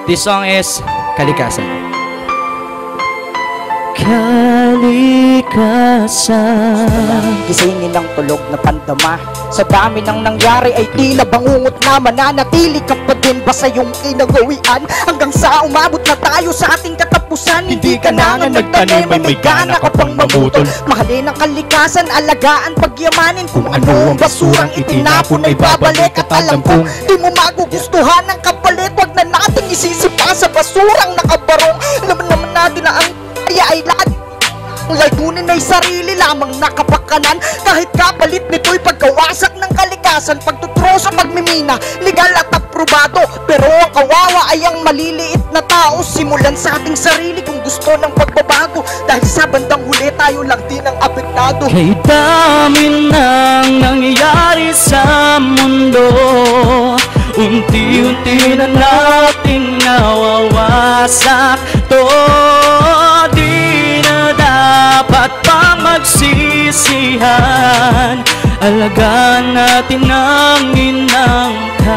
This song is Kalikasan. Kalikasan, gisingin ng tulog na pandama. Sa dami ng nangyari ay tila bangungot na mananatili ka pa din ba sa iyong kinagawian? Hanggang sa umabot na tayo sa ating katapusan. Hindi ka na nga nagtanim, may gana ka pang mamutol. Mahalin ang kalikasan, alagaan, pagyamanin. Kung ano ang basurang itinapon ay babalik. At alam kong di mo magugustuhan ang kapalit. Wag na nating isisipa sa basurang nakabarong. Alam naman natin na ang kaya ay lahat layunin ay sarili lamang nakapakanan. Kahit kapalit nito'y pagkawasak ng kalikasan, pagtutro sa pagmimina, legal at aprobado. Pero ang kawawa ay ang maliliit na tao. Simulan sa ating sarili kung gusto ng pagbabago. Dahil sa bandang huli tayo lang din ang apektado. Kay dami nang nangyayari sa mundo, unti-unti na nating nawawasak to. Di na dapat pang magsisihan. Alagaan natin ang inang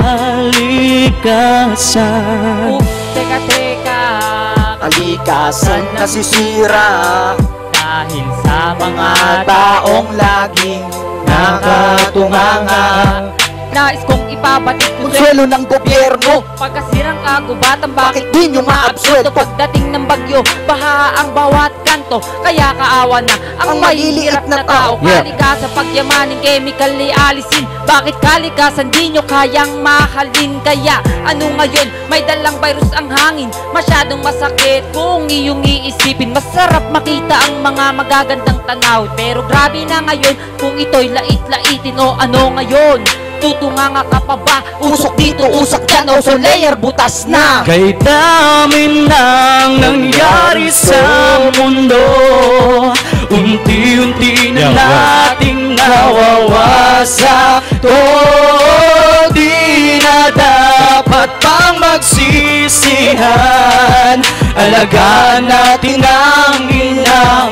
kalikasan. Teka, Kalikasan nasisira dahil sa mga taong laging nakatunganga. nais kong ipabatid ko Konsuelo ng gobyerno, pagkasirang kagubatan, bakit di nyo maabsuelto? pagdating ng bagyo, baha ang bawat kanto. Kaya kaawa na ang mahihirap na tao. Kalikasan pagyamanin, chemically alisin. Bakit kalikasan di nyo kayang mahalin? Kaya ano ngayon, may dalang virus ang hangin. Masyadong masakit kung iyong iisipin. Masarap makita ang mga magagandang tanaw, pero grabe na ngayon kung ito'y lait-laitin. O ano ngayon, tutunganga ka pa ba? Usok dito, usok dyan, ozone layer butas na. Kay dami nang nangyari sa mundo, unti-unti na nating nawawasak to. Di na dapat pang magsisihan. Alagaan natin ang inang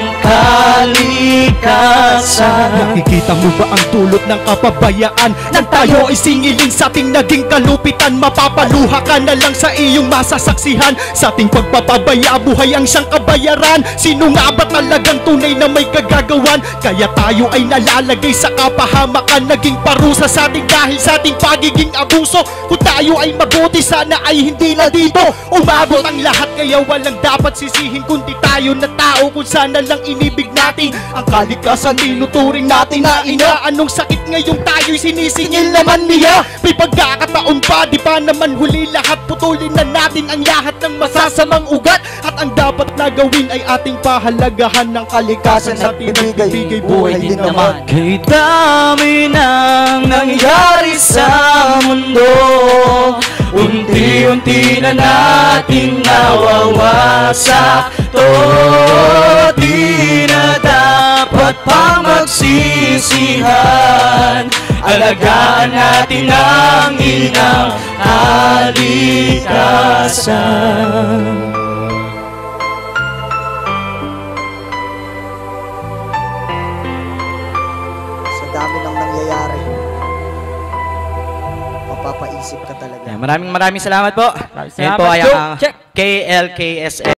kalikasan. Nakikita mo ba ang dulot ng kapabayaan? Nang tayo ay singilin sa ating naging kalupitan, mapapaluha ka na lang sa iyong masasaksihan. Sa ating pagpapabaya, buhay ang siyang kabayaran. Sino nga ba talagang tunay na may kagagawan? Kaya tayo ay nalalagay sa kapahamakan, naging parusa sa ating dahil sa ating pagiging abuso. Kung tayo ay mabuti, sana ay hindi na dito umabot ang lahat. Kaya walang dapat sisihin kundi tayo na tao, kung sana lang inibig natin ang kalikasan. Tinuturing natin na ina. Anong sakit ngayong tayo'y sinisingil naman niya? May pagkakataon pa, di pa naman huli lahat. Putulin na natin ang lahat ng masasamang ugat. At ang dapat na gawin ay ating pahalagahan ng kalikasan at pinibigay buhay din naman. Kay dami nang nangyari sa mundo, unti-unti na nating nawawasak to. Di na dapat pang magsisihan. Alagaan natin ang inang kalikasan. Sa dami ng nangyayari, mapapaisip ka talaga. Maraming salamat po. Yan po ay ang KLKSL.